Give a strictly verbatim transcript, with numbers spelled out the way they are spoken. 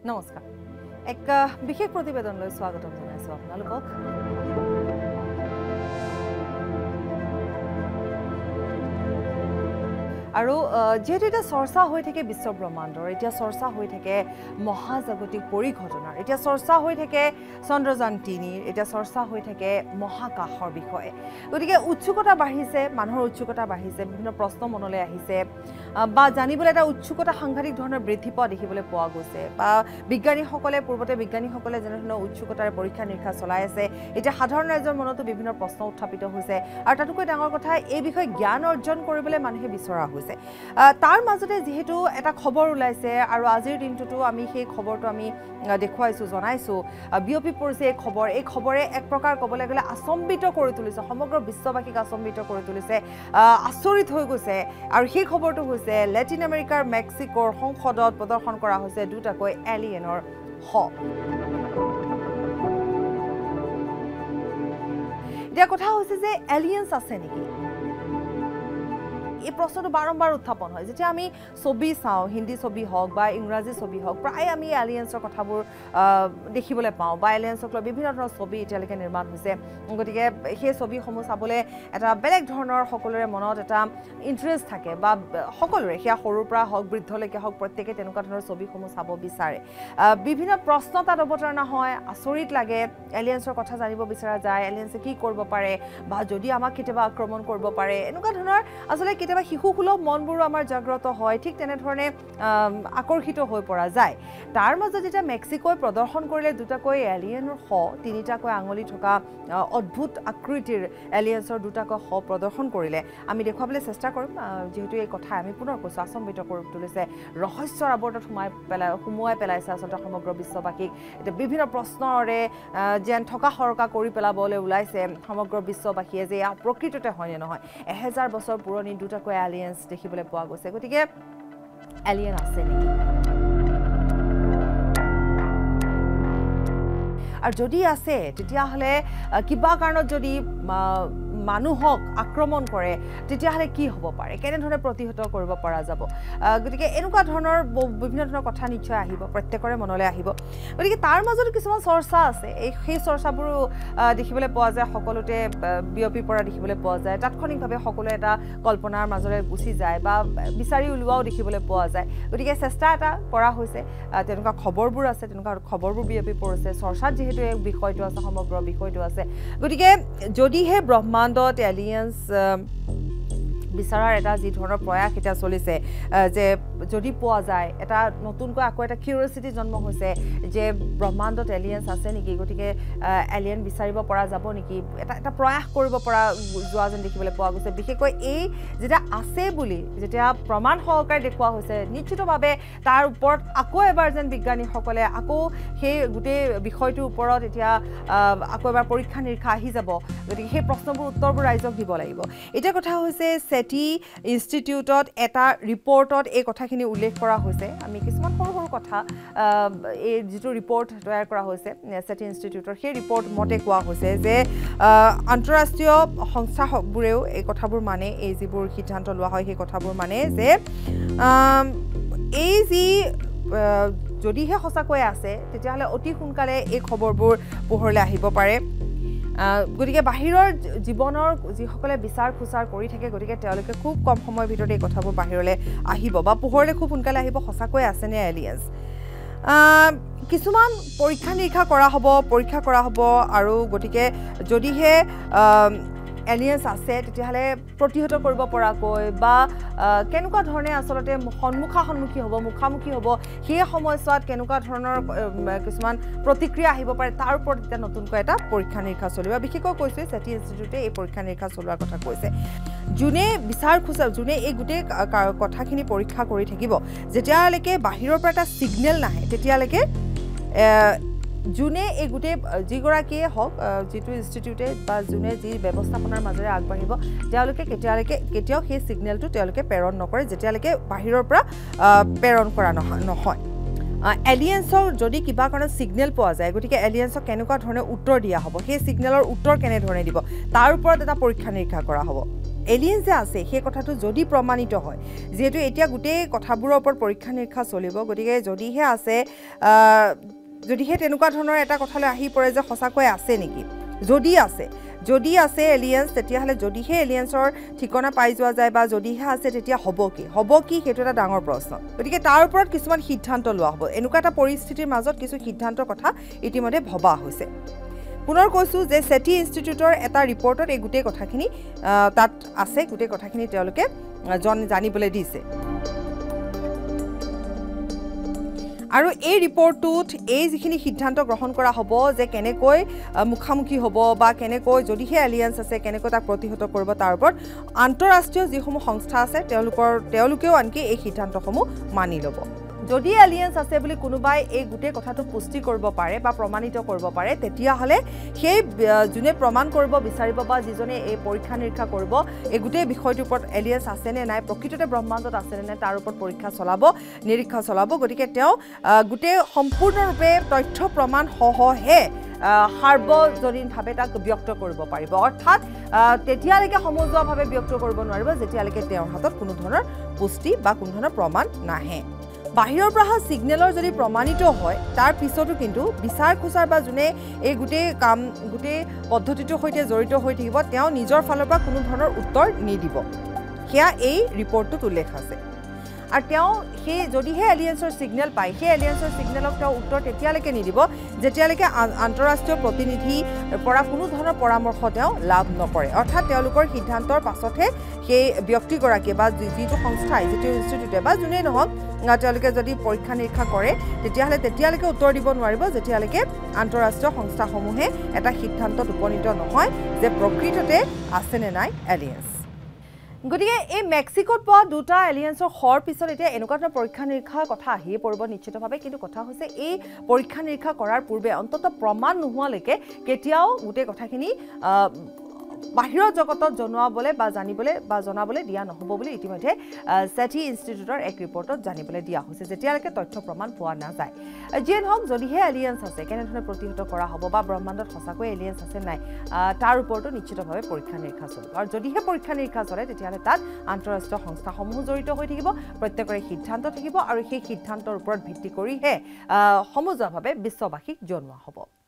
নমস্কাৰ এক বিশেষ প্ৰতিবেদনলৈ স্বাগতম জনাইছো আপোনালোকক আৰু যেহেতু এটা চৰ্চা হৈ থাকে বিশ্ব ব্ৰহ্মাণ্ডৰ এতিয়া চৰ্চা হৈ থাকে মহাজাগতিক পৰিঘটনাৰ এতিয়া চৰ্চা হৈ থাকে চন্দ্ৰযান তিনি এতিয়া চৰ্চা হৈ থাকে মহাকাশৰ বিষয়ে গতিকে উৎসুকতা বাঢ়িছে মানুহৰ উৎসুকতা বাঢ়িছে বিভিন্ন প্ৰশ্ন মনলৈ আহিছে বা জানিবলৈ এটা উৎসুকতা সাংঘাতিক ধৰণৰ বৃদ্ধি পোৱা দেখিবলৈ পোৱা গৈছে বা বিজ্ঞানীসকলে পূৰ্বতে বিজ্ঞানীসকলে যেনে ধৰণৰ উৎসুকতাৰে পৰীক্ষা নিৰীক্ষা চলাই আছে এতিয়া সাধাৰণ ৰাইজৰ মনতো বিভিন্ন প্ৰশ্ন উত্থাপিত হৈছে আৰু তাতোকৈ ডাঙৰ কথা এই বিষয়ে জ্ঞান অৰ্জন কৰিবলৈ মানুহে বিচৰা হৈছে তাৰ মাজতে যেহেতু এটা খবৰ ওলাইছে আৰু আজিৰ দিনটোতো আমি সেই খবৰটো আমি দেখুৱাইছো জনাইছো বিয়পি পৰিছে এই খবৰ এই খবৰে এক প্ৰকাৰ ক'বলৈ গ'লে আচম্বিত কৰি তুলিছে সমগ্ৰ বিশ্ববাসীক আচম্বিত কৰি তুলিছে আচৰিত হৈ গৈছে আৰু সেই খবৰটো হৈছে লেটিন আমেৰিকাৰ মেক্সিকোৰ সংসদত প্ৰদৰ্শন কৰা হৈছে দুটাকৈ এলিয়েনৰ শ এতিয়া কথা হৈছে যে এলিয়েন্স আছে নেকি এই প্ৰশ্নটো বাৰম্বাৰ উত্থাপন হয় যেতিয়া আমি ছবি চাওঁ হিন্দী ছবি হওক বা ইংৰাজী ছবি হওক প্ৰায় আমি এলিয়েন্সৰ কথাবোৰ দেখিবলৈ পাওঁ বা এলিয়েন্সক লৈ বিভিন্ন ধৰণৰ ছবি এতিয়ালৈকে নিৰ্মাণ হৈছে গতিকে সেই ছবিসমূহ চাবলৈ এটা বেলেগ ধৰণৰ সকলোৰে মনত এটা ইণ্টাৰেষ্ট থাকে বা সকলোৰে সেয়া সৰুৰ পৰা হওক বৃদ্ধলৈকে হওক প্ৰত্যেকে তেনেকুৱা ধৰণৰ ছবিসমূহ চাব বিচাৰে বিভিন্ন প্ৰশ্ন তাত অৱতাৰণা হয় আচৰিত লাগে এলিয়েন্সৰ কথা জানিব বিচৰা যায় এলিয়েন্সে কি কৰিব পাৰে বা যদি আমাক কেতিয়াবা আক্ৰমণ কৰিব পাৰে এনেকুৱা ধৰণৰ আচলতে কেতিয়াবা শিশুসুলভ মনবোৰো আমাৰ জাগ্ৰত হয় ঠিক তেনেধৰণে আকৰ্ষিত হৈ পৰা যায় তাৰ মাজত যেতিয়া মেক্সিকোই প্ৰদৰ্শন কৰিলে দুটাকৈ এলিয়েনৰ শ তিনিটাকৈ আঙুলি থকা অদ্ভুত আকৃতিৰ এলিয়েন্সৰ দুটাকৈ শ প্ৰদৰ্শন কৰিলে আমি দেখুৱাবলৈ চেষ্টা কৰিম যেহেতু এই কথা আমি পুনৰ কৈছো আচম্বিত কৰি তুলিছে ৰহস্যৰ আৱৰ্তত সোমাই পেলাই সোমোৱাই পেলাইছে আচলতে সমগ্ৰ বিশ্ববাসীক এতিয়া বিভিন্ন প্ৰশ্নৰে যেন থকা সৰকা কৰি পেলাবলৈ ওলাইছে সমগ্ৰ বিশ্ববাসীয়ে যে এয়া প্ৰকৃততে হয়নে নহয় এহেজাৰ বছৰ পুৰণি দুটাকৈ এলিয়েন্স দেখিবলৈ পোৱা গৈছে গতিকে এলিয়েন আছে নেকি আৰু যদি আছে তেতিয়াহ'লে কিবা কাৰণত যদি মানুহক আক্ৰমণ কৰে তেতিয়াহ'লে কি হ'ব পাৰে কেনেধৰণে প্ৰতিহত কৰিব পৰা যাব গতিকে এনেকুৱা ধৰণৰ বিভিন্ন ধৰণৰ কথা নিশ্চয় আহিব প্ৰত্যেকৰে মনলৈ আহিব গতিকে তাৰ মাজত কিছুমান চৰ্চা আছে এই সেই চৰ্চাবোৰো দেখিবলৈ পোৱা যায় সকলোতে বিয়পি পৰা দেখিবলৈ পোৱা যায় তাৎক্ষণিকভাৱে সকলোৱে এটা কল্পনাৰ মাজৰে গুচি যায় বা বিচাৰি উলিওৱাও দেখিবলৈ পোৱা যায় গতিকে চেষ্টা এটা কৰা হৈছে তেনেকুৱা খবৰবোৰ আছে তেনেকুৱা খবৰবোৰ বিয়পি পৰিছে চৰ্চাত যিহেতু এই বিষয়টো আছে সমগ্ৰ বিষয়টো আছে গতিকে যদিহে ব্ৰহ্মাণ্ড এলিয়েন্স বিচাৰাৰ এটা যি ধৰণৰ প্ৰয়াস এটা চলিছে যে যদি পোৱা যায় এটা নতুনকৈ আকৌ এটা কিউৰিয়চিটি জন্ম হৈছে যে ব্ৰহ্মাণ্ডত এলিয়েন্স আছে নেকি গতিকে এলিয়েন বিচাৰিব পৰা যাব নেকি এটা এটা প্ৰয়াস কৰিব পৰা যোৱা যেন দেখিবলৈ পোৱা গৈছে বিশেষকৈ এই যেতিয়া আছে বুলি যেতিয়া প্ৰমাণ সহকাৰে দেখুওৱা হৈছে নিশ্চিতভাৱে তাৰ ওপৰত আকৌ এবাৰ যেন বিজ্ঞানীসকলে আকৌ সেই গোটেই বিষয়টোৰ ওপৰত এতিয়া আকৌ এবাৰ পৰীক্ষা নিৰীক্ষা আহি যাব গতিকে সেই প্ৰশ্নবোৰ উত্তৰবোৰ ৰাইজক দিব লাগিব এতিয়া কথা হৈছে চেটি ইনষ্টিটিউটত এটা ৰিপৰ্টত এই কথাখিনি উল্লেখ কৰা হৈছে আমি কিছুমান সৰু সৰু কথা এই যিটো ৰিপৰ্ট তৈয়াৰ কৰা হৈছে চেটি ইনষ্টিটিউটৰ সেই ৰিপৰ্ট মতে কোৱা হৈছে যে আন্তঃৰাষ্ট্ৰীয় সংস্থাবোৰেও এই কথাবোৰ মানে এই যিবোৰ সিদ্ধান্ত লোৱা হয় সেই কথাবোৰ মানে যে এই যি যদিহে সঁচাকৈ আছে তেতিয়াহ'লে অতি সোনকালে এই খবৰবোৰ পোহৰলৈ আহিব পাৰে গতিকে বাহিৰৰ জীৱনৰ যিসকলে বিচাৰ খুচাৰ কৰি থাকে গতিকে তেওঁলোকে খুব কম সময়ৰ ভিতৰতে এই কথাবোৰ বাহিৰলৈ আহিব বা পোহৰলৈ খুব সোনকালে আহিব সঁচাকৈ আছেনে এলিয়েন্স কিছুমান পৰীক্ষা নিৰীক্ষা কৰা হ'ব পৰীক্ষা কৰা হ'ব আৰু গতিকে যদিহে এলিয়েন্স আছে তেতিয়াহ'লে প্ৰতিহত কৰিব পৰাকৈ বা কেনেকুৱা ধৰণে আচলতে সন্মুখা সন্মুখী হ'ব মুখামুখি হ'ব সেই সময়ছোৱাত কেনেকুৱা ধৰণৰ কিছুমান প্ৰতিক্ৰিয়া আহিব পাৰে তাৰ ওপৰত এতিয়া নতুনকৈ এটা পৰীক্ষা নিৰীক্ষা চলিব বিশেষকৈ কৈছে চেটি ইনষ্টিটিউটে এই পৰীক্ষা নিৰীক্ষা চলোৱাৰ কথা কৈছে যোনে বিচাৰ খোজা যোনে এই গোটেই কথাখিনি পৰীক্ষা কৰি থাকিব যেতিয়ালৈকে বাহিৰৰ পৰা এটা ছিগনেল নাহে তেতিয়ালৈকে যোনে এই গোটেই যিগৰাকীয়ে হওক যিটো ইনষ্টিটিউটে বা যোনে যি ব্যৱস্থাপনাৰ মাজেৰে আগবাঢ়িব তেওঁলোকে কেতিয়ালৈকে কেতিয়াও সেই ছিগনেলটো তেওঁলোকে প্ৰেৰণ নকৰে যেতিয়ালৈকে বাহিৰৰ পৰা প্ৰেৰণ কৰা নহয় এলিয়েন্সৰ যদি কিবা কাৰণত ছিগনেল পোৱা যায় গতিকে এলিয়েন্সক কেনেকুৱা ধৰণে উত্তৰ দিয়া হ'ব সেই ছিগনেলৰ উত্তৰ কেনেধৰণে দিব তাৰ ওপৰত এটা পৰীক্ষা নিৰীক্ষা কৰা হ'ব এলিয়েন যে আছে সেই কথাটো যদি প্ৰমাণিত হয় যেহেতু এতিয়া গোটেই কথাবোৰৰ ওপৰত পৰীক্ষা নিৰীক্ষা চলিব গতিকে যদিহে আছে যদিহে তেনেকুৱা ধৰণৰ এটা কথালৈ আহি পৰে যে সঁচাকৈ আছে নেকি যদি আছে যদি আছে এলিয়েন্স তেতিয়াহ'লে যদিহে এলিয়েন্সৰ ঠিকনা পাই যোৱা যায় বা যদিহে আছে তেতিয়া হ'ব কি হ'ব কি সেইটো এটা ডাঙৰ প্ৰশ্ন গতিকে তাৰ ওপৰত কিছুমান সিদ্ধান্ত লোৱা হ'ব এনেকুৱা এটা পৰিস্থিতিৰ মাজত কিছু সিদ্ধান্তৰ কথা ইতিমধ্যে ভবা হৈছে পুনৰ কৈছো যে সেটি ইনষ্টিটিউটৰ এটা ৰিপৰ্টত এই গোটেই কথাখিনি তাত আছে গোটেই কথাখিনি তেওঁলোকে জানিবলৈ দিছে আৰু এই ৰিপৰ্টটোত এই যিখিনি সিদ্ধান্ত গ্ৰহণ কৰা হ'ব যে কেনেকৈ মুখামুখি হ'ব বা কেনেকৈ যদিহে এলিয়েন্স আছে কেনেকৈ তাক প্ৰতিহত কৰিব তাৰ ওপৰত আন্তঃৰাষ্ট্ৰীয় যিসমূহ সংস্থা আছে তেওঁলোকৰ তেওঁলোকেও আনকি এই সিদ্ধান্তসমূহ মানি ল'ব যদি এলিয়েন্স আছে বুলি কোনোবাই এই গোটেই কথাটো পুষ্টি কৰিব পাৰে বা প্ৰমাণিত কৰিব পাৰে তেতিয়াহ'লে সেই যোনে প্ৰমাণ কৰিব বিচাৰিব বা যিজনে এই পৰীক্ষা নিৰীক্ষা কৰিব এই গোটেই বিষয়টোৰ ওপৰত এলিয়েন্স আছে নে নাই প্ৰকৃততে ব্ৰহ্মাণ্ডত আছে নে নাই তাৰ ওপৰত পৰীক্ষা চলাব নিৰীক্ষা চলাব গতিকে তেওঁ গোটেই সম্পূৰ্ণৰূপে তথ্য প্ৰমাণ সহহে সাৰ্বজনীনভাৱে তাক ব্যক্ত কৰিব পাৰিব অৰ্থাৎ তেতিয়ালৈকে সমজুৱাভাৱে ব্যক্ত কৰিব নোৱাৰিব যেতিয়ালৈকে তেওঁৰ হাতত কোনো ধৰণৰ পুষ্টি বা কোনো ধৰণৰ প্ৰমাণ নাহে বাহিৰৰ পৰা সিগনেলৰ যদি প্ৰমাণিত হয় তাৰ পিছতো কিন্তু বিচাৰ খুচাৰ বা যোনে এই গোটেই কাম গোটেই পদ্ধতিটোৰ সৈতে জড়িত হৈ থাকিব তেওঁ নিজৰ ফালৰ পৰা কোনো ধৰণৰ উত্তৰ নিদিব সেয়া এই ৰিপৰ্টটোত উল্লেখ আছে আৰু তেওঁ সেই যদিহে এলিয়েন্সৰ সিগনেল পায় সেই এলিয়েন্সৰ সিগনেলক তেওঁ উত্তৰ তেতিয়ালৈকে নিদিব যেতিয়ালৈকে আন্তঃৰাষ্ট্ৰীয় প্ৰতিনিধি পৰা কোনো ধৰণৰ পৰামৰ্শ তেওঁ লাভ নকৰে অৰ্থাৎ তেওঁলোকৰ সিদ্ধান্তৰ পাছতহে সেই ব্যক্তিগৰাকী বা যিটো সংস্থাই যিটো ইনষ্টিটিউটে বা যোনেই নহওক তেওঁলোকে যদি পৰীক্ষা নিৰীক্ষা কৰে তেতিয়াহ'লে তেতিয়ালৈকে উত্তৰ দিব নোৱাৰিব যেতিয়ালৈকে আন্তঃৰাষ্ট্ৰীয় সংস্থাসমূহে এটা সিদ্ধান্তত উপনীত নহয় যে প্ৰকৃততে আছে নে নাই এলিয়েন্স গতিকে এই মেক্সিকোত পোৱা দুটা এলিয়েন্সৰ হৰ পিছত এতিয়া এনেকুৱা ধৰণৰ পৰীক্ষা নিৰীক্ষাৰ কথা আহিয়ে পৰিব নিশ্চিতভাৱে কিন্তু কথা হৈছে এই পৰীক্ষা নিৰীক্ষা কৰাৰ পূৰ্বে অন্ততঃ প্ৰমাণ নোহোৱালৈকে কেতিয়াও গোটেই কথাখিনি বাহিৰৰ জগতত জনোৱাবলৈ বা জানিবলৈ বা জনাবলৈ দিয়া নহ'ব বুলি ইতিমধ্যে সেটি ইনষ্টিটিউটৰ এক ৰিপৰ্টত জানিবলৈ দিয়া হৈছে যেতিয়ালৈকে তথ্য প্ৰমাণ পোৱা নাযায় যিয়ে নহওক যদিহে এলিয়েন্স আছে কেনেধৰণে প্ৰতিহত কৰা হ'ব বা ব্ৰহ্মাণ্ডত সঁচাকৈ এলিয়েন্স আছে নাই তাৰ ওপৰতো নিশ্চিতভাৱে পৰীক্ষা নিৰীক্ষা চলিব আৰু যদিহে পৰীক্ষা নিৰীক্ষা চলে তেতিয়াহ'লে তাত আন্তঃৰাষ্ট্ৰীয় সংস্থাসমূহ জড়িত হৈ থাকিব প্ৰত্যেকৰে সিদ্ধান্ত থাকিব আৰু সেই সিদ্ধান্তৰ ওপৰত ভিত্তি কৰিহে সমজুৱাভাৱে বিশ্ববাসীক জনোৱা হ'ব